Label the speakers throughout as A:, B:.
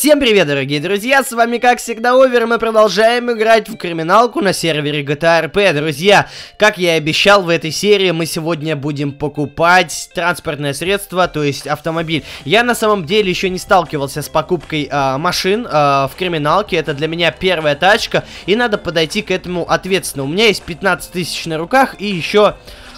A: Всем привет, дорогие друзья, с вами как всегда Овер, и мы продолжаем играть в криминалку на сервере GTA RP. Друзья, как я и обещал, в этой серии мы сегодня будем покупать транспортное средство, то есть автомобиль. Я на самом деле еще не сталкивался с покупкой машин в криминалке, это для меня первая тачка, и надо подойти к этому ответственно. У меня есть 15 тысяч на руках и еще...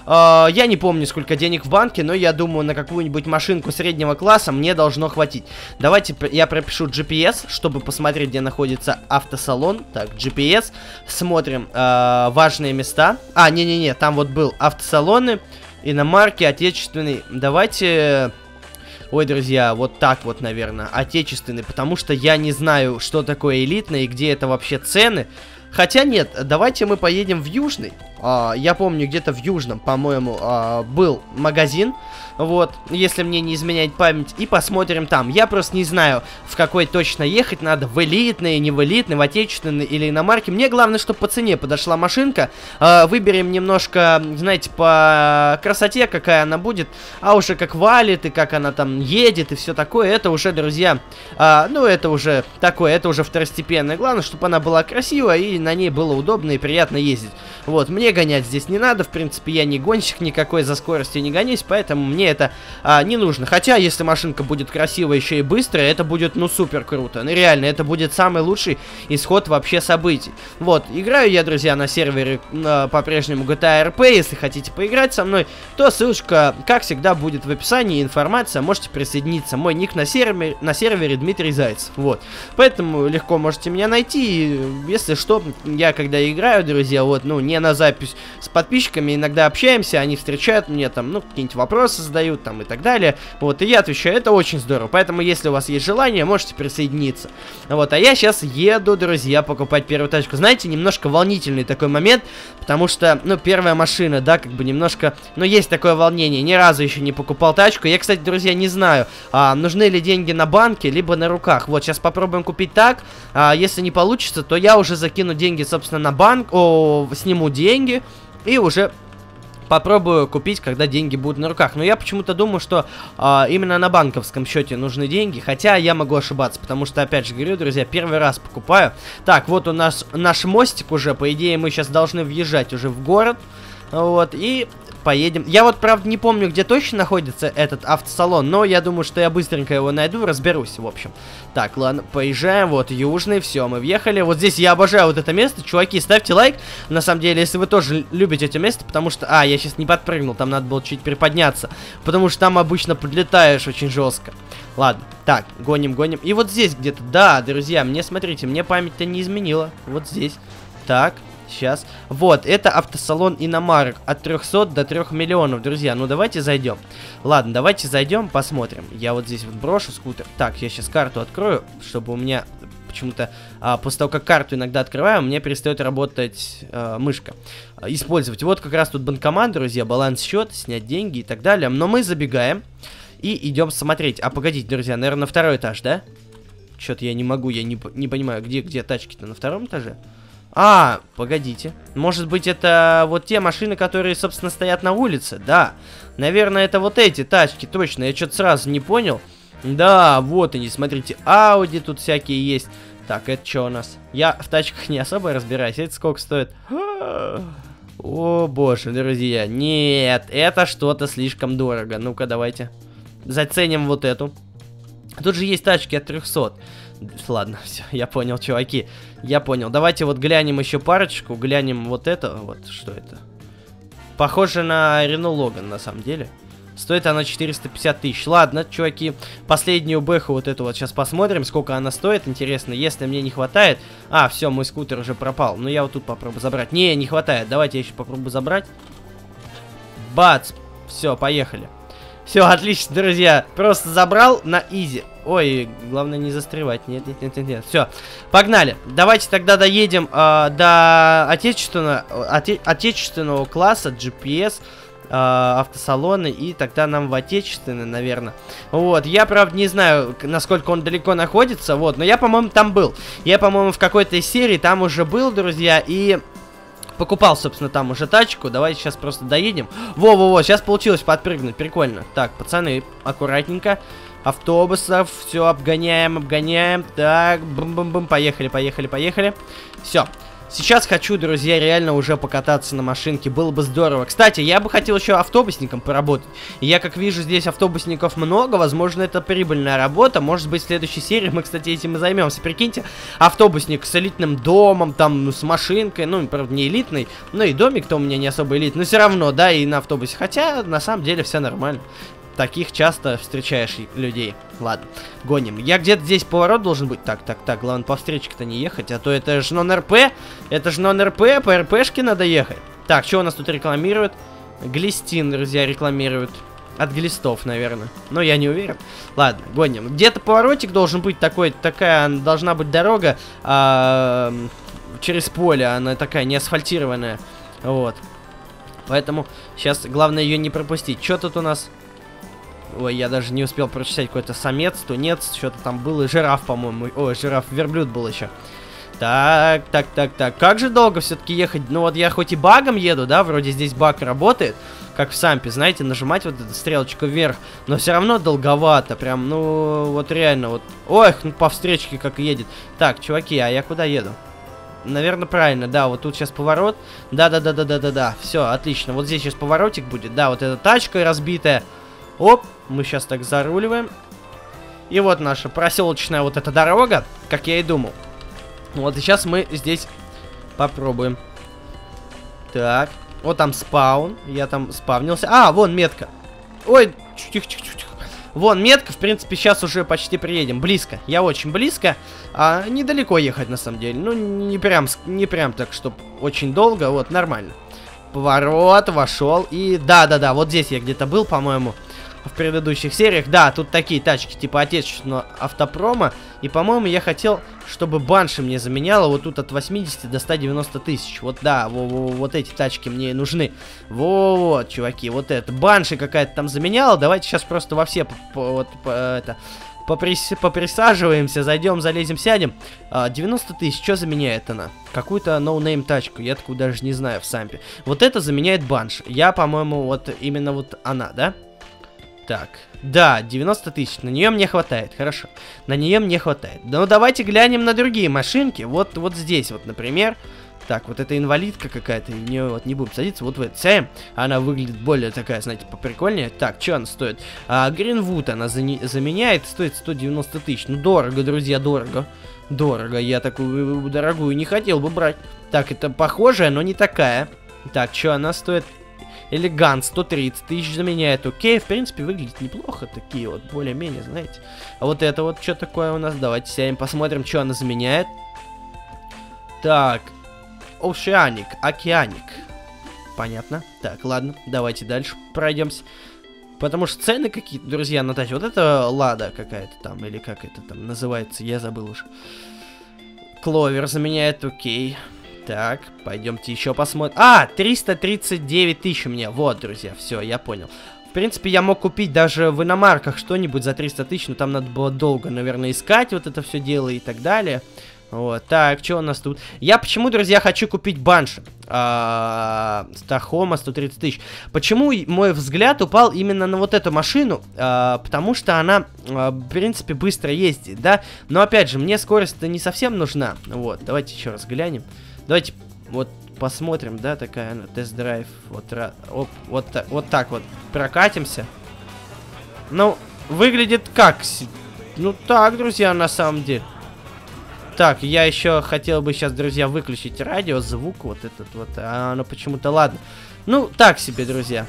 A: я не помню, сколько денег в банке, но я думаю, на какую-нибудь машинку среднего класса мне должно хватить. Давайте я пропишу GPS, чтобы посмотреть, где находится автосалон. Так, GPS. Смотрим важные места. Не-не-не, там вот был автосалоны, иномарки, отечественный. Давайте... Ой, друзья, вот так вот, наверное, отечественный, потому что я не знаю, что такое элитный и где это вообще цены. Хотя нет, давайте мы поедем в Южный. Я помню, где-то в Южном, по-моему, был магазин. Вот, если мне не изменяет память. И посмотрим там. Я просто не знаю, в какой точно ехать надо. В элитный, не в элитный, в отечественный или иномарки. Мне главное, чтобы по цене подошла машинка. Выберем немножко, знаете, по красоте, какая она будет. А уже как валит и как она там едет и все такое. Это уже, друзья, ну это уже такое, это уже второстепенное. Главное, чтобы она была красивая и на ней было удобно и приятно ездить. Вот, мне гонять здесь не надо. В принципе, я не гонщик никакой, за скоростью не гонюсь, поэтому мне это не нужно. Хотя, если машинка будет красивая еще и быстрая, это будет, ну, супер круто. Ну, реально, это будет самый лучший исход вообще событий. Вот, играю я, друзья, на сервере по-прежнему GTA RP. Если хотите поиграть со мной, то ссылочка, как всегда, будет в описании. Информация, можете присоединиться. Мой ник на сервере Дмитрий Зайцев. Вот, поэтому легко можете меня найти. Если что, я когда играю, друзья, вот, ну, не на запись с подписчиками, иногда общаемся, они встречают мне там, ну, какие-нибудь вопросы задают там и так далее, вот, и я отвечаю, это очень здорово, поэтому, если у вас есть желание, можете присоединиться, вот, а я сейчас еду, друзья, покупать первую тачку. Знаете, немножко волнительный такой момент, потому что, ну, первая машина, да, как бы немножко, ну, есть такое волнение, ни разу еще не покупал тачку. Я, кстати, друзья, не знаю, нужны ли деньги на банке, либо на руках. Вот, сейчас попробуем купить так, если не получится, то я уже закину деньги, собственно, на банк, сниму деньги и уже попробую купить, когда деньги будут на руках. Но я почему-то думаю, что именно на банковском счете нужны деньги. Хотя я могу ошибаться, потому что, опять же говорю, друзья, первый раз покупаю. Так, вот у нас наш мостик уже. По идее, мы сейчас должны въезжать уже в город. Вот, и поедем. Я вот, правда, не помню, где точно находится этот автосалон, но я думаю, что я быстренько его найду, разберусь, в общем. Так, ладно, поезжаем, вот, Южный, все, мы въехали. Вот здесь я обожаю вот это место, чуваки, ставьте лайк, на самом деле, если вы тоже любите это место, потому что, я сейчас не подпрыгнул, там надо было чуть приподняться, потому что там обычно подлетаешь очень жестко. Ладно, так, гоним, гоним. И вот здесь где-то, да, друзья, мне, смотрите, мне память-то не изменила, вот здесь, так. Сейчас. Вот, это автосалон иномарок от 300 до 3 миллионов, друзья. Ну, давайте зайдем. Ладно, давайте зайдем, посмотрим. Я вот здесь вот брошу скутер. Так, я сейчас карту открою, чтобы у меня почему-то, после того, как карту иногда открываю, у меня перестает работать мышка. Использовать. Вот как раз тут банкомат, друзья, баланс счета, снять деньги и так далее. Но мы забегаем и идем смотреть. Погодите, друзья, наверное, на второй этаж, да? Что-то я не могу, я не понимаю, где тачки-то, на втором этаже? Погодите. Может быть, это вот те машины, которые, собственно, стоят на улице? Да. Наверное, это вот эти тачки, точно. Я что-то сразу не понял. Да, вот они, смотрите. Ауди тут всякие есть. Так, это что у нас? Я в тачках не особо разбираюсь. Это сколько стоит? О, боже, друзья. Нет, это что-то слишком дорого. Ну-ка, давайте заценим вот эту. Тут же есть тачки от 300. Ладно, все, я понял, чуваки. Я понял. Давайте вот глянем еще парочку. Глянем вот это. Вот, что это? Похоже на Renault Logan, на самом деле. Стоит она 450 тысяч. Ладно, чуваки. Последнюю бэху вот эту вот сейчас посмотрим, сколько она стоит. Интересно, если мне не хватает... все, мой скутер уже пропал. Но я вот тут попробую забрать. Не хватает. Давайте я еще попробую забрать. Бац. Все, поехали. Все, отлично, друзья. Просто забрал на изи. Ой, главное не застревать. Нет. Все, погнали. Давайте тогда доедем до отечественного класса GPS, автосалоны, и тогда нам в отечественный, наверное. Вот, я, правда, не знаю, насколько он далеко находится, вот, но я, по-моему, там был. Я, по-моему, в какой-то серии там уже был, друзья, и... покупал, собственно, там уже тачку. Давайте сейчас просто доедем. Во-во-во, сейчас получилось подпрыгнуть. Прикольно. Так, пацаны, аккуратненько. автобусов. Все, обгоняем, обгоняем. Так, бум-бум-бум, поехали, поехали, поехали. Все. Сейчас хочу, друзья, реально уже покататься на машинке. Было бы здорово. Кстати, я бы хотел еще автобусником поработать. И я, как вижу, здесь автобусников много. Возможно, это прибыльная работа. Может быть, в следующей серии мы, кстати, этим и займемся. Прикиньте, автобусник с элитным домом, там, ну, с машинкой. Ну, правда, не элитный. Ну, и домик-то у меня не особо элитный. Но все равно, да, и на автобусе. Хотя, на самом деле, все нормально. Таких часто встречаешь людей. Ладно, гоним. Я где-то здесь поворот должен быть. Так, главное по встречке-то не ехать, а то это же нон-РП. Это же нон-РП, по РПшке надо ехать. Так, что у нас тут рекламируют? Глистин, друзья, рекламируют. От глистов, наверное. Но я не уверен. Ладно, гоним. Где-то поворотик должен быть такой, такая должна быть дорога через поле. Она такая не асфальтированная. Вот. Поэтому сейчас главное ее не пропустить. Что тут у нас? Ой, я даже не успел прочитать, какой-то самец, тунец, что-то там было, жираф, по-моему. Ой, жираф, верблюд был еще. Так. Как же долго все-таки ехать? Ну вот я хоть и багом еду, да, вроде здесь баг работает, как в Сампе, знаете, нажимать вот эту стрелочку вверх, но все равно долговато, прям, ну, вот реально, вот. Ой, ну по встречке как едет. Так, чуваки, а я куда еду? Наверное, правильно, да, вот тут сейчас поворот. Да, все, отлично, вот здесь сейчас поворотик будет, да, вот эта тачка разбитая. Оп, мы сейчас так заруливаем. И вот наша проселочная вот эта дорога, как я и думал. Вот и сейчас мы здесь попробуем. Так, вот там спаун. Я там спавнился. А, вон метка. Ой, тихо. Вон метка, в принципе, сейчас уже почти приедем. Близко, я очень близко. А недалеко ехать, на самом деле. Ну, не прям так, чтобы очень долго. Вот, нормально. Поворот, вошел. И да, вот здесь я где-то был, по-моему, в предыдущих сериях. Да, тут такие тачки типа отечественного автопрома. И, по-моему, я хотел, чтобы Банши мне заменяла вот тут от 80 до 190 тысяч. Вот, да, вот эти тачки мне нужны. Вот, чуваки, вот это. Банши какая-то там заменяла. Давайте сейчас просто во все поприсаживаемся, зайдем, залезем, сядем. 90 тысяч, что заменяет она? Какую-то ноунейм тачку, я такую даже не знаю в Сампе. Вот это заменяет Банши. Я, по-моему, вот именно вот она, да? Так, да, 90 тысяч, на нее мне хватает, хорошо, на нее мне хватает. Да, ну давайте глянем на другие машинки, вот здесь вот, например. Так, вот эта инвалидка какая-то, не будем садиться, вот в эту сядем. Она выглядит более такая, знаете, поприкольнее. Так, что она стоит? Гринвуд она заменяет, стоит 190 тысяч. Ну, дорого, друзья, дорого. Дорого, я такую дорогую не хотел бы брать. Так, это похожая, но не такая. Так, что она стоит? Элегант, 130 тысяч заменяет. Окей, в принципе, выглядит неплохо. Такие вот, более-менее, знаете. А вот это вот, что такое у нас? Давайте сядем, посмотрим, что она заменяет. Так, Oceanic, океаник. Понятно. Так, ладно, давайте дальше пройдемся. Потому что цены какие-то, друзья, на тачке. Вот это Лада какая-то там, или как это там называется, я забыл уже. Кловер заменяет, окей. Так, пойдемте еще посмотрим. 339 тысяч у меня. Вот, друзья, все, я понял. В принципе, я мог купить даже в иномарках что-нибудь за 300 тысяч, но там надо было долго, наверное, искать вот это все дело и так далее. Вот, так, что у нас тут? Я почему, друзья, хочу купить Банши? Стахома 130 тысяч. Почему мой взгляд упал именно на вот эту машину? Потому что она, в принципе, быстро ездит, да? Но, опять же, мне скорость-то не совсем нужна. Вот, давайте еще раз глянем. Давайте вот посмотрим, да, такая она, тест-драйв. Вот так вот прокатимся. Ну, выглядит как? Ну, так, друзья, на самом деле. Так, я еще хотел бы сейчас, друзья, выключить радио, звук вот этот вот. А оно почему-то, ладно. Ну, так себе, друзья.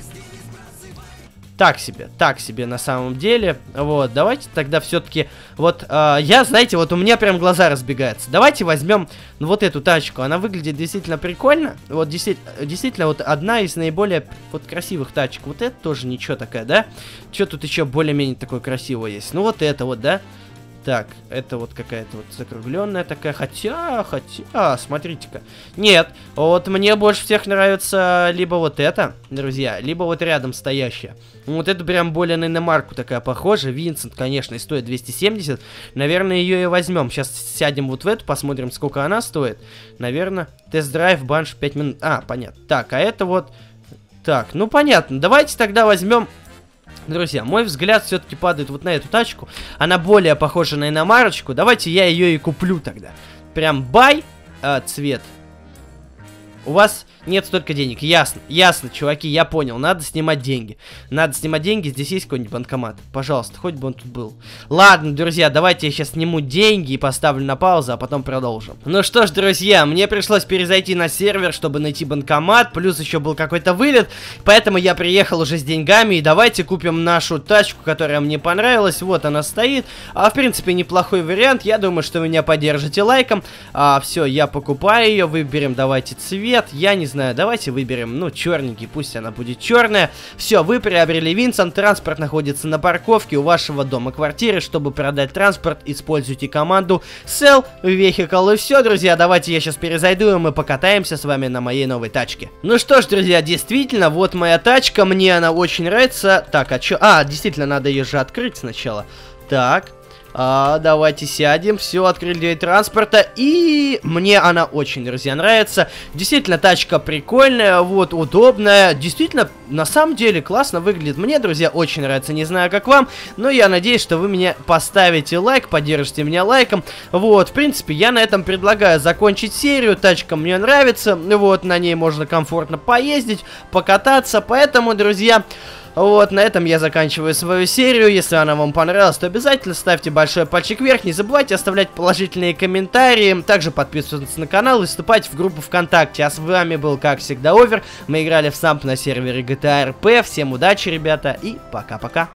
A: Так себе на самом деле. Вот, давайте тогда все-таки. Вот, знаете, вот у меня прям глаза разбегаются. Давайте возьмем вот эту тачку. Она выглядит действительно прикольно. Вот, действительно, вот одна из наиболее вот красивых тачек. Вот это тоже ничего такая, да? Что тут еще более-менее такое красивое есть? Ну, вот это вот, да? Так, это вот какая-то вот закругленная такая. Хотя, смотрите-ка. Нет, вот мне больше всех нравится либо вот это, друзья, либо вот рядом стоящая. Вот это прям более на иномарку такая похожа. Винсент, конечно, и стоит 270. Наверное, ее и возьмем. Сейчас сядем вот в эту, посмотрим, сколько она стоит. Наверное, тест-драйв, Банш 5 минут. Понятно. Так, а это вот... Так, ну понятно. Давайте тогда возьмем Друзья, мой взгляд все-таки падает вот на эту тачку. Она более похожа на иномарочку. Давайте я ее и куплю тогда. Прям бай. Цвет. У вас нет столько денег. Ясно, ясно, чуваки, я понял. Надо снимать деньги. Надо снимать деньги. Здесь есть какой-нибудь банкомат? Пожалуйста, хоть бы он тут был. Ладно, друзья, давайте я сейчас сниму деньги и поставлю на паузу, а потом продолжим. Ну что ж, друзья, мне пришлось перезайти на сервер, чтобы найти банкомат. Плюс еще был какой-то вылет. Поэтому я приехал уже с деньгами. И давайте купим нашу тачку, которая мне понравилась. Вот она стоит. В принципе, неплохой вариант. Я думаю, что вы меня поддержите лайком. Все, я покупаю ее. Выберем, давайте, цвет. Я не знаю, давайте выберем, ну, черненький, пусть она будет черная. Все, вы приобрели Винсон, транспорт находится на парковке у вашего дома, квартиры. Чтобы продать транспорт, используйте команду Sell Vehicle. И все, друзья, давайте я сейчас перезайду, и мы покатаемся с вами на моей новой тачке. Ну что ж, друзья, действительно, вот моя тачка, мне она очень нравится. Так, а что? Действительно, надо ее же открыть сначала. Так. Давайте сядем. Все, открыли дверь транспорта. И мне она очень, друзья, нравится. Действительно, тачка прикольная, вот, удобная. Действительно, на самом деле, классно выглядит. Мне, друзья, очень нравится. Не знаю, как вам, но я надеюсь, что вы мне поставите лайк, поддержите меня лайком. Вот, в принципе, я на этом предлагаю закончить серию. Тачка мне нравится. Вот, на ней можно комфортно поездить, покататься. Поэтому, друзья... Вот, на этом я заканчиваю свою серию. Если она вам понравилась, то обязательно ставьте большой пальчик вверх. Не забывайте оставлять положительные комментарии. Также подписывайтесь на канал и вступайте в группу ВКонтакте. А с вами был, как всегда, Овер. Мы играли в самп на сервере GTA RP. Всем удачи, ребята, и пока-пока.